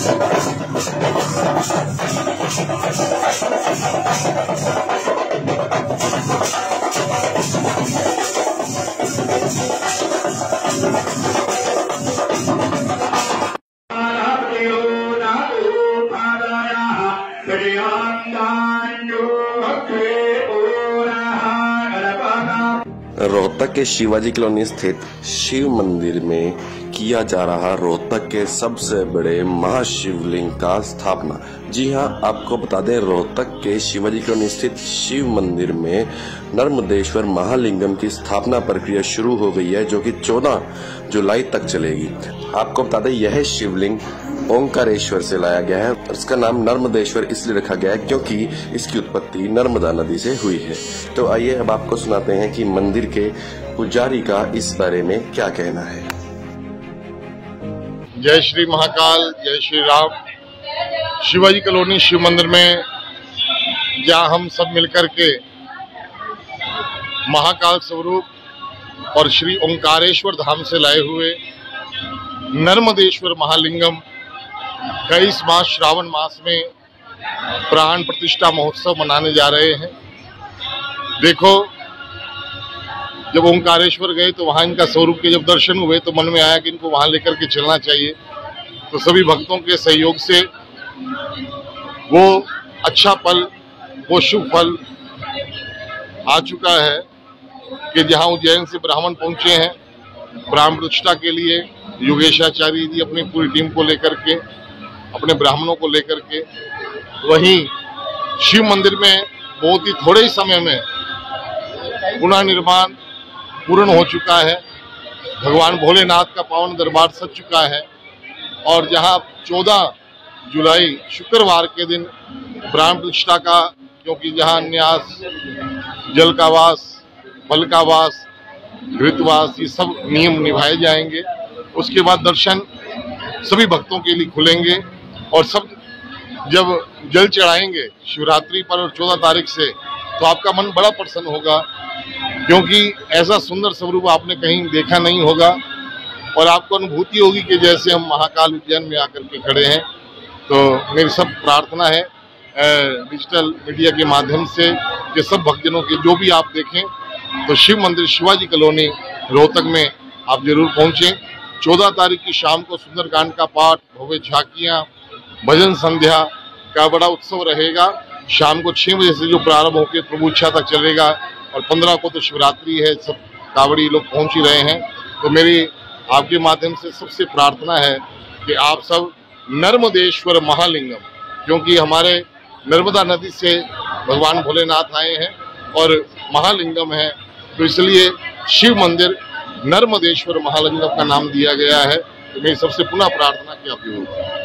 रोहतक के शिवाजी कॉलोनी स्थित शिव मंदिर में किया जा रहा रोहतक के सबसे बड़े महाशिवलिंग का स्थापना। जी हां, आपको बता दें, रोहतक के शिवाजी कॉलोनी स्थित शिव मंदिर में नर्मदेश्वर महालिंगम की स्थापना प्रक्रिया शुरू हो गई है, जो कि 14 जुलाई तक चलेगी। आपको बता दें, यह शिवलिंग ओंकारेश्वर से लाया गया है। इसका नाम नर्मदेश्वर इसलिए रखा गया है क्योंकि इसकी उत्पत्ति नर्मदा नदी से हुई है। तो आइए अब आपको सुनाते हैं कि मंदिर के पुजारी का इस बारे में क्या कहना है। जय श्री महाकाल, जय श्री राम। शिवाजी कॉलोनी शिव मंदिर में जहाँ हम सब मिलकर के महाकाल स्वरूप और श्री ओंकारेश्वर धाम से लाए हुए नर्मदेश्वर महालिंगम का इस मास श्रावण मास में प्राण प्रतिष्ठा महोत्सव मनाने जा रहे हैं। देखो, जब ओंकारेश्वर गए तो वहाँ इनका स्वरूप के जब दर्शन हुए तो मन में आया कि इनको वहाँ लेकर के चलना चाहिए। तो सभी भक्तों के सहयोग से वो अच्छा पल, वो शुभ फल आ चुका है कि जहाँ उज्जैन से ब्राह्मण पहुँचे हैं प्राण प्रतिष्ठा के लिए। योगेशाचार्य जी अपनी पूरी टीम को लेकर के, अपने ब्राह्मणों को लेकर के, वहीं शिव मंदिर में बहुत ही थोड़े ही समय में पुनः निर्माण पूर्ण हो चुका है। भगवान भोलेनाथ का पावन दरबार सज चुका है और जहां 14 जुलाई शुक्रवार के दिन प्राण प्रतिष्ठा का, क्योंकि जहां न्यास, जल का वास, फल का वास, घृतवास, ये सब नियम निभाए जाएंगे। उसके बाद दर्शन सभी भक्तों के लिए खुलेंगे और सब जब जल चढ़ाएंगे शिवरात्रि पर और 14 तारीख से, तो आपका मन बड़ा प्रसन्न होगा, क्योंकि ऐसा सुंदर स्वरूप आपने कहीं देखा नहीं होगा और आपको अनुभूति होगी कि जैसे हम महाकाल उज्जैन में आकर के खड़े हैं। तो मेरी सब प्रार्थना है डिजिटल मीडिया के माध्यम से कि सब भक्तजनों के जो भी आप देखें तो शिव मंदिर शिवाजी कॉलोनी रोहतक में आप जरूर पहुंचें। 14 तारीख की शाम को सुंदरकांड का पाठ, भव्य झांकियाँ, भजन संध्या का बड़ा उत्सव रहेगा। शाम को 6 बजे से जो प्रारंभ होकर प्रभु इच्छा तक चलेगा और 15 को तो शिवरात्रि है, सब कावड़ी लोग पहुंच ही रहे हैं। तो मेरी आपके माध्यम से सबसे प्रार्थना है कि आप सब नर्मदेश्वर महालिंगम, क्योंकि हमारे नर्मदा नदी से भगवान भोलेनाथ आए हैं और महालिंगम है, तो इसलिए शिव मंदिर नर्मदेश्वर महालिंगम का नाम दिया गया है। तो मेरी सबसे पुनः प्रार्थना कि आप जरूर